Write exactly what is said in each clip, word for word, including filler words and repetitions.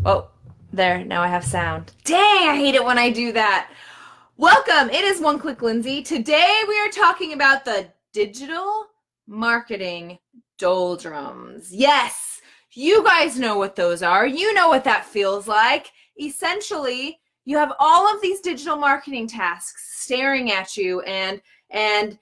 Oh, there, now I have sound. Dang, I hate it when I do that. Welcome, it is One Click Lindsay. Today we are talking about the digital marketing doldrums. Yes, you guys know what those are. You know what that feels like. Essentially, you have all of these digital marketing tasks staring at you and and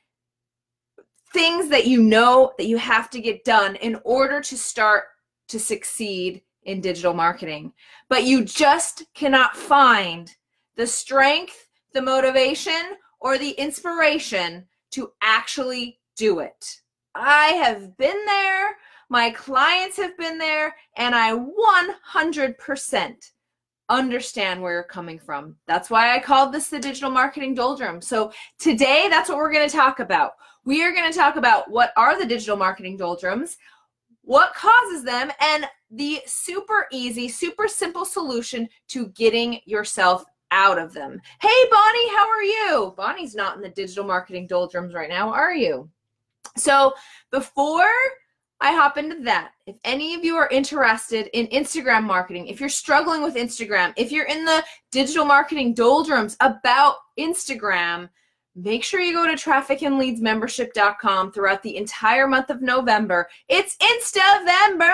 things that you know that you have to get done in order to start to succeed in digital marketing. But you just cannot find the strength, the motivation, or the inspiration to actually do it. I have been there, my clients have been there, and I one hundred percent understand where you're coming from. That's why I called this the digital marketing doldrum. So today, that's what we're going to talk about. We are going to talk about what are the digital marketing doldrums, what causes them, and the super easy, super simple solution to getting yourself out of them. Hey, Bonnie, how are you? Bonnie's not in the digital marketing doldrums right now, are you? So before I hop into that, if any of you are interested in Instagram marketing, if you're struggling with Instagram, if you're in the digital marketing doldrums about Instagram, make sure you go to traffic and leads membership dot com throughout the entire month of November. It's Instavember!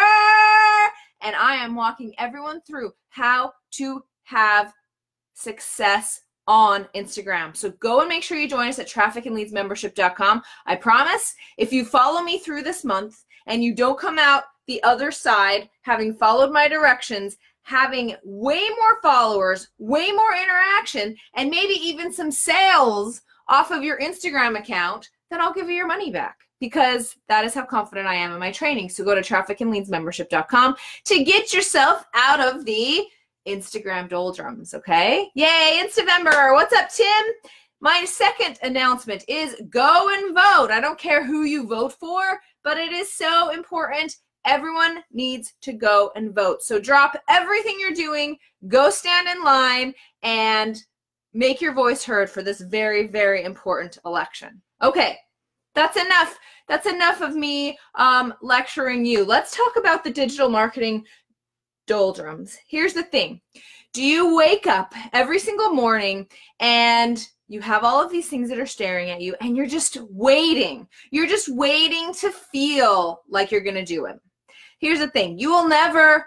And I am walking everyone through how to have success on Instagram. So go and make sure you join us at traffic and leads membership dot com. I promise, if you follow me through this month and you don't come out the other side having followed my directions, having way more followers, way more interaction, and maybe even some sales off of your Instagram account, then I'll give you your money back, because that is how confident I am in my training. So go to traffic and leads membership dot com to get yourself out of the Instagram doldrums, okay? Yay, Instavember. What's up, Tim? My second announcement is go and vote. I don't care who you vote for, but it is so important. Everyone needs to go and vote. So drop everything you're doing, go stand in line, and make your voice heard for this very, very important election. Okay, that's enough. That's enough of me um, lecturing you. Let's talk about the digital marketing doldrums. Here's the thing. Do you wake up every single morning and you have all of these things that are staring at you and you're just waiting? You're just waiting to feel like you're going to do it. Here's the thing. You will never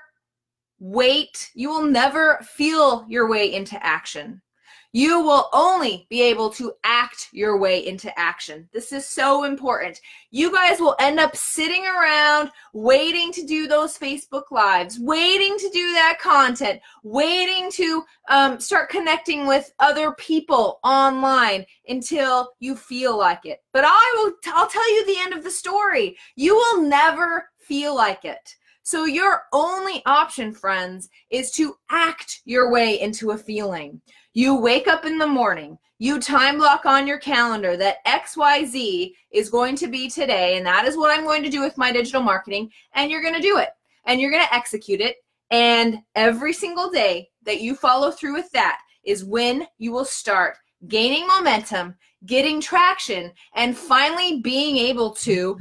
wait. You will never feel your way into action. You will only be able to act your way into action. This is so important. You guys will end up sitting around waiting to do those Facebook Lives, waiting to do that content, waiting to um, start connecting with other people online until you feel like it. But I will, I'll tell you the end of the story. You will never feel like it. So your only option, friends, is to act your way into a feeling. You wake up in the morning, you time block on your calendar that X Y Z is going to be today, and that is what I'm going to do with my digital marketing, and you're going to do it, and you're going to execute it, and every single day that you follow through with that is when you will start gaining momentum, getting traction, and finally being able to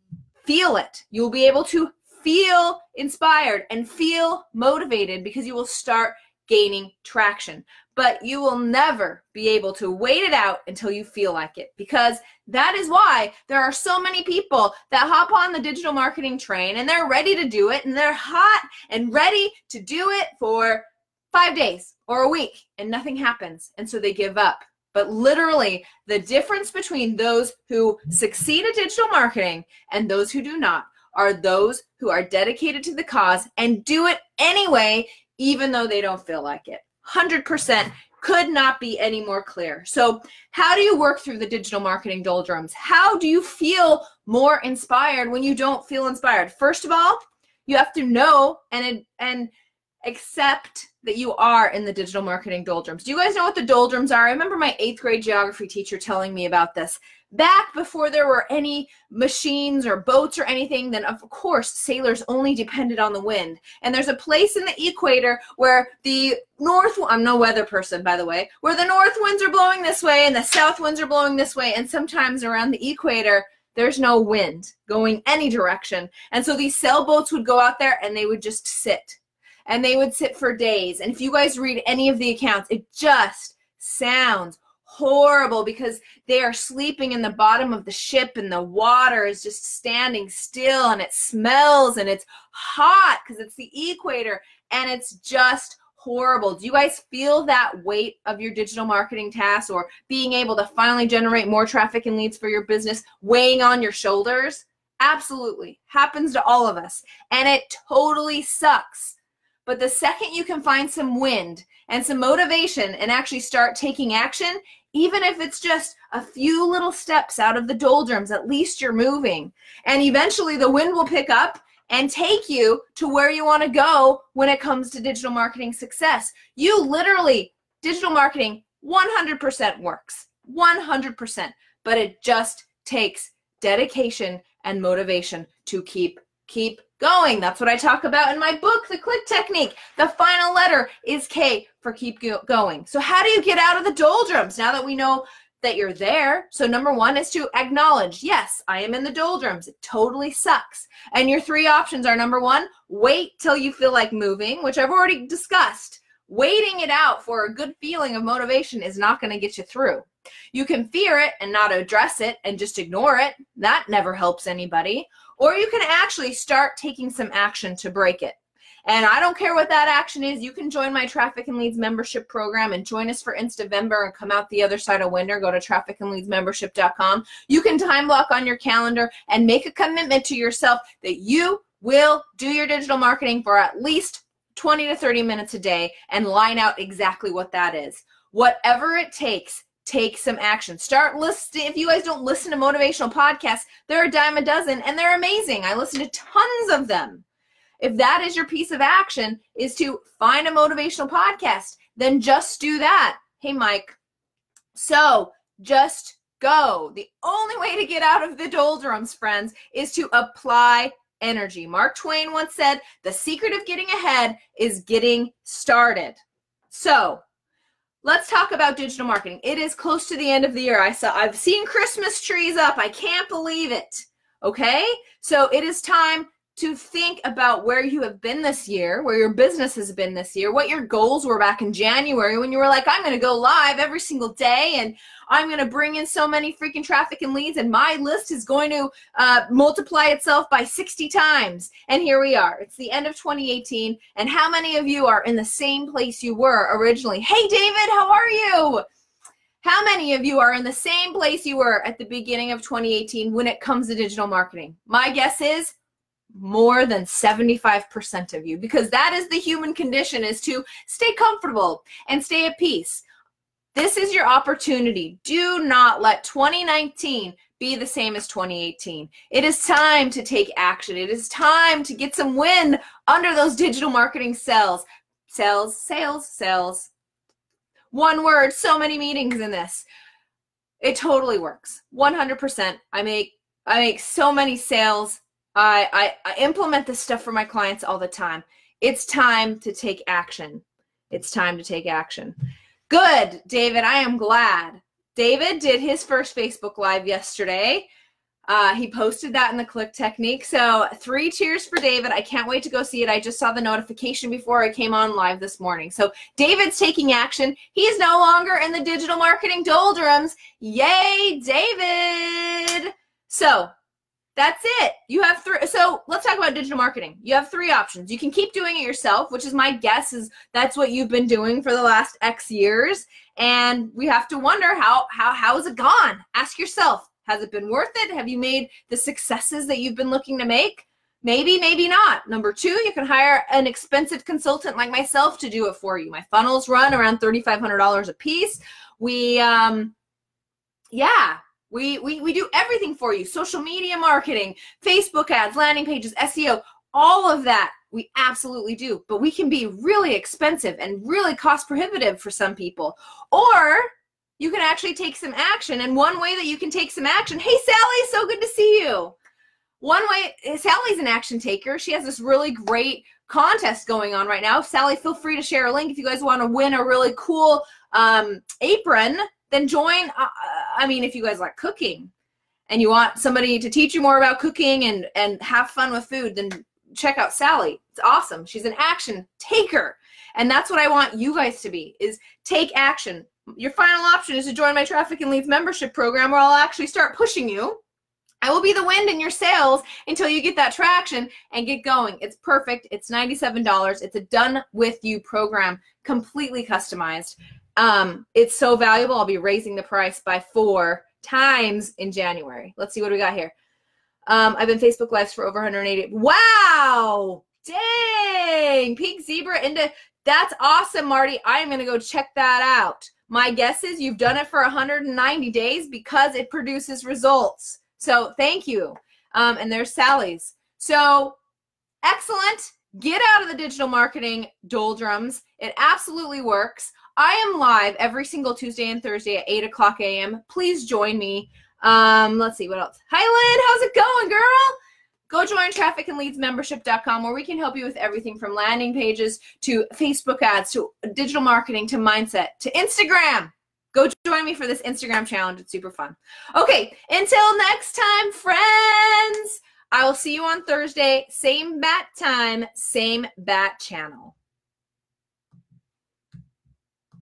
feel it. You'll be able to feel inspired and feel motivated because you will start gaining traction. But you will never be able to wait it out until you feel like it, because that is why there are so many people that hop on the digital marketing train and they're ready to do it and they're hot and ready to do it for five days or a week and nothing happens, and so they give up. But literally, the difference between those who succeed at digital marketing and those who do not are those who are dedicated to the cause and do it anyway, even though they don't feel like it. one hundred percent could not be any more clear. So how do you work through the digital marketing doldrums? How do you feel more inspired when you don't feel inspired? First of all, you have to know and, and accept that you are in the digital marketing doldrums. Do you guys know what the doldrums are? I remember my eighth grade geography teacher telling me about this. Back before there were any machines or boats or anything, then of course sailors only depended on the wind. And there's a place in the equator where the north, I'm no weather person by the way, where the north winds are blowing this way and the south winds are blowing this way, and sometimes around the equator there's no wind going any direction. And so these sailboats would go out there and they would just sit. and they would sit for days. And if you guys read any of the accounts, it just sounds horrible because they are sleeping in the bottom of the ship and the water is just standing still and it smells and it's hot because it's the equator and it's just horrible. Do you guys feel that weight of your digital marketing tasks or being able to finally generate more traffic and leads for your business weighing on your shoulders? Absolutely. Happens to all of us. And it totally sucks. But the second you can find some wind and some motivation and actually start taking action, even if it's just a few little steps out of the doldrums, at least you're moving. And eventually the wind will pick up and take you to where you want to go when it comes to digital marketing success. You literally, digital marketing one hundred percent works, one hundred percent, but it just takes dedication and motivation to keep, keep going. That's what I talk about in my book, The Click Technique. The final letter is K for keep going. So how do you get out of the doldrums now that we know that you're there? So number one is to acknowledge, yes, I am in the doldrums. It totally sucks. And your three options are, number one, wait till you feel like moving, which I've already discussed. Waiting it out for a good feeling of motivation is not going to get you through. You can fear it and not address it and just ignore it. That never helps anybody. Or you can actually start taking some action to break it. And I don't care what that action is. You can join my Traffic and Leads membership program and join us for Instavember and come out the other side of winter. Go to traffic and leads membership dot com. You can time block on your calendar and make a commitment to yourself that you will do your digital marketing for at least twenty to thirty minutes a day and line out exactly what that is. Whatever it takes, take some action. Start listening. If you guys don't listen to motivational podcasts, they're a dime a dozen and they're amazing. I listen to tons of them. If that is your piece of action, is to find a motivational podcast, then just do that. Hey, Mike. So just go. The only way to get out of the doldrums, friends, is to apply energy. Mark Twain once said, the secret of getting ahead is getting started. So let's talk about digital marketing. It is close to the end of the year. I saw, I've seen Christmas trees up. I can't believe it. Okay? So it is time to think about where you have been this year, where your business has been this year, what your goals were back in January when you were like, I'm going to go live every single day and I'm going to bring in so many freaking traffic and leads and my list is going to uh, multiply itself by sixty times. And here we are. It's the end of twenty eighteen. And how many of you are in the same place you were originally? Hey, David, how are you? How many of you are in the same place you were at the beginning of twenty eighteen when it comes to digital marketing? My guess is more than seventy-five percent of you, because that is the human condition, is to stay comfortable and stay at peace. This is your opportunity. Do not let twenty nineteen be the same as twenty eighteen. It is time to take action. It is time to get some wind under those digital marketing cells. Sales, sales, sales. One word, so many meetings in this. It totally works. one hundred percent. I make I make so many sales. I, I, I implement this stuff for my clients all the time. It's time to take action. It's time to take action. Good, David. I am glad. David did his first Facebook Live yesterday. Uh, he posted that in the Click Technique. So three cheers for David. I can't wait to go see it. I just saw the notification before I came on live this morning. So David's taking action. He's no longer in the digital marketing doldrums. Yay, David. So that's it. You have three. So let's talk about digital marketing. You have three options. You can keep doing it yourself, which is my guess is that's what you've been doing for the last X years. And we have to wonder how, how, how has it gone? Ask yourself, has it been worth it? Have you made the successes that you've been looking to make? Maybe, maybe not. Number two, you can hire an expensive consultant like myself to do it for you. My funnels run around thirty-five hundred dollars a piece. We, um, yeah. We, we, we do everything for you. Social media marketing, Facebook ads, landing pages, S E O, all of that we absolutely do. But we can be really expensive and really cost prohibitive for some people. Or you can actually take some action. And one way that you can take some action, hey, Sally, so good to see you. One way, Sally's an action taker. She has this really great contest going on right now. Sally, feel free to share a link if you guys want to win a really cool um, apron. Then join, uh, I mean, if you guys like cooking and you want somebody to teach you more about cooking and, and have fun with food, then check out Sally. It's awesome. She's an action taker. And that's what I want you guys to be, is take action. Your final option is to join my Traffic and Leads membership program, where I'll actually start pushing you. I will be the wind in your sails until you get that traction and get going. It's perfect. It's ninety-seven dollars. It's a done with you program, completely customized. Um, it's so valuable. I'll be raising the price by four times in January. Let's see what we got here. Um, I've been Facebook Lives for over one hundred eighty. Wow. Dang. Pink Zebra into, that's awesome, Marty. I am going to go check that out. My guess is you've done it for one hundred ninety days because it produces results. So thank you. Um, and there's Sally's. So excellent. Get out of the digital marketing doldrums. It absolutely works. I am live every single Tuesday and Thursday at eight o'clock a m Please join me. Um, let's see what else. Hi, Lynn. How's it going, girl? Go join traffic and leads membership dot com, where we can help you with everything from landing pages to Facebook ads to digital marketing to mindset to Instagram. Go join me for this Instagram challenge. It's super fun. Okay, until next time, friends, I will see you on Thursday. Same bat time, same bat channel.